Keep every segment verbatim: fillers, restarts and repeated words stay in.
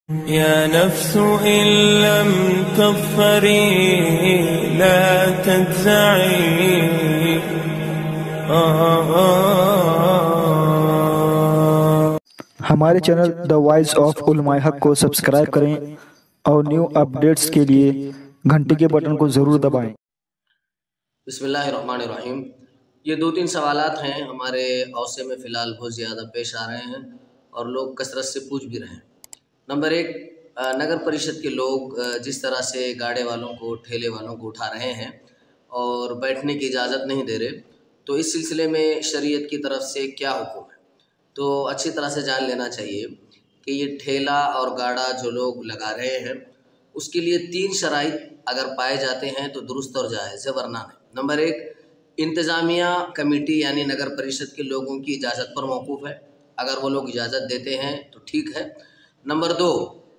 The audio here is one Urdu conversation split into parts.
يا نفس إن لم تظفري لا تجزعي. ہمارے چینل دا وائس آف علماء حق کو سبسکرائب کریں اور نیو اپڈیٹس کے لیے گھنٹی کے بٹن کو ضرور دبائیں۔ بسم اللہ الرحمن الرحیم۔ یہ دو تین سوالات ہیں ہمارے اوسے میں فی الحال بہت زیادہ پیش آ رہے ہیں اور لوگ کثرت سے پوچھ بھی رہے ہیں۔ نمبر ایک، نگر پریشد کے لوگ جس طرح سے گاڑے والوں کو ٹھیلے والوں کو اٹھا رہے ہیں اور بیٹھنے کی اجازت نہیں دے رہے، تو اس سلسلے میں شریعت کی طرف سے کیا حکم ہے؟ تو اچھی طرح سے جان لینا چاہیے کہ یہ ٹھیلا اور گاڑا جو لوگ لگا رہے ہیں اس کے لیے تین شرائط اگر پائے جاتے ہیں تو درست اور جائز ہے، ورنہ نہیں۔ نمبر ایک، انتظامیہ کمیٹی یعنی نگر پریشد کے لوگوں کی اجازت پر موقوف ہے، اگر وہ لوگ اجازت دیتے ہیں تو ٹھیک ہے۔ نمبر دو،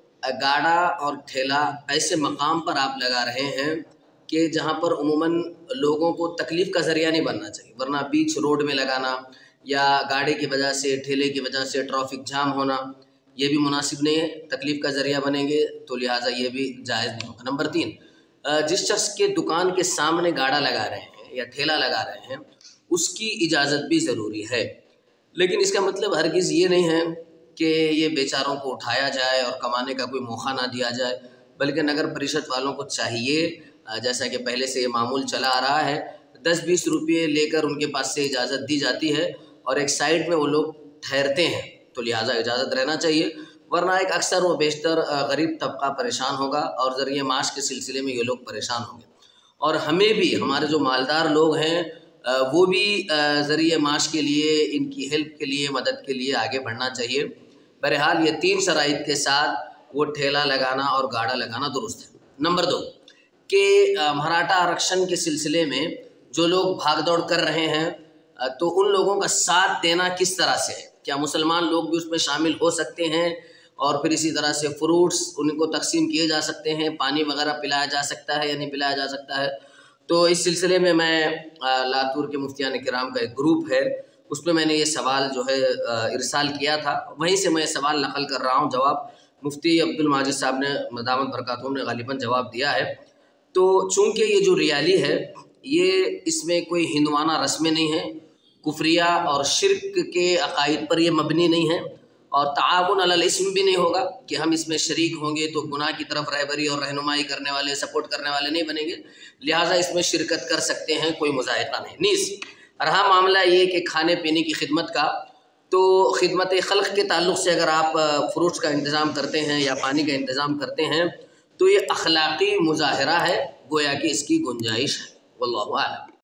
گاڑا اور ٹھیلا ایسے مقام پر آپ لگا رہے ہیں کہ جہاں پر عموماً لوگوں کو تکلیف کا ذریعہ نہیں بننا چاہیے، ورنہ بیچ روڈ میں لگانا یا گاڑی کی وجہ سے ٹھیلے کی وجہ سے ٹریفک جام ہونا یہ بھی مناسب نہیں ہے، تکلیف کا ذریعہ بنیں گے تو لہٰذا یہ بھی جائز نہیں ہوگا۔ نمبر تین، جس شخص کے دکان کے سامنے گاڑا لگا رہے ہیں یا ٹھیلا لگا رہے ہیں اس کی اجازت بھی ضروری ہے، لیکن اس کا مطلب ہرگز یہ نہیں ہے کہ یہ بیچاروں کو اٹھایا جائے اور کمانے کا کوئی موقع نہ دیا جائے، بلکہ نگر پریشد والوں کو چاہیے، جیسا کہ پہلے سے یہ معمول چلا آ رہا ہے، دس بیس روپئے لے کر ان کے پاس سے اجازت دی جاتی ہے اور ایک سائڈ میں وہ لوگ ٹھہرتے ہیں، تو لہٰذا اجازت رہنا چاہیے، ورنہ ایک اکثر و بیشتر غریب طبقہ پریشان ہوگا اور ذریعہ معاش کے سلسلے میں یہ لوگ پریشان ہوں گے، اور ہمیں بھی ہمارے جو مالدار لوگ ہیں وہ بھی ذریعہ معاش کے لیے، ان کی ہیلپ کے لیے، مدد کے لیے آگے بڑھنا چاہیے۔ بہرحال یہ تین شرائط کے ساتھ وہ ٹھیلا لگانا اور گاڑا لگانا درست ہے۔ نمبر دو کہ مراٹھا آرکشن کے سلسلے میں جو لوگ بھاگ دوڑ کر رہے ہیں تو ان لوگوں کا ساتھ دینا کس طرح سے ہے؟ کیا مسلمان لوگ بھی اس میں شامل ہو سکتے ہیں؟ اور پھر اسی طرح سے فروٹس ان کو تقسیم کیے جا سکتے ہیں، پانی وغیرہ پلایا جا سکتا ہے یا نہیں پلایا جا سکتا ہے؟ تو اس سلسلے میں میں لاتور کے مفتیان کرام کا ایک گروپ ہے، اس میں میں نے یہ سوال جو ہے ارسال کیا تھا، وہیں سے میں سوال نقل کر رہا ہوں۔ جواب مفتی عبد الماجد صاحب نے مدامت برکاتہم نے غالباً جواب دیا ہے۔ تو چونکہ یہ جو ریالی ہے یہ اس میں کوئی ہندوانہ رسمیں نہیں ہیں، کفریہ اور شرک کے عقائد پر یہ مبنی نہیں ہے، اور تعاون علی الاسم بھی نہیں ہوگا کہ ہم اس میں شریک ہوں گے تو گناہ کی طرف رہبری اور رہنمائی کرنے والے، سپورٹ کرنے والے نہیں بنیں گے، لہٰذا اس میں شرکت کر سکتے ہیں، کوئی مذائقہ نہیں۔ نیز رہا معاملہ یہ کہ کھانے پینے کی خدمت کا، تو خدمت خلق کے تعلق سے اگر آپ فروٹس کا انتظام کرتے ہیں یا پانی کا انتظام کرتے ہیں تو یہ اخلاقی مظاہرہ ہے، گویا کہ اس کی گنجائش ہے، واللہ اعلم۔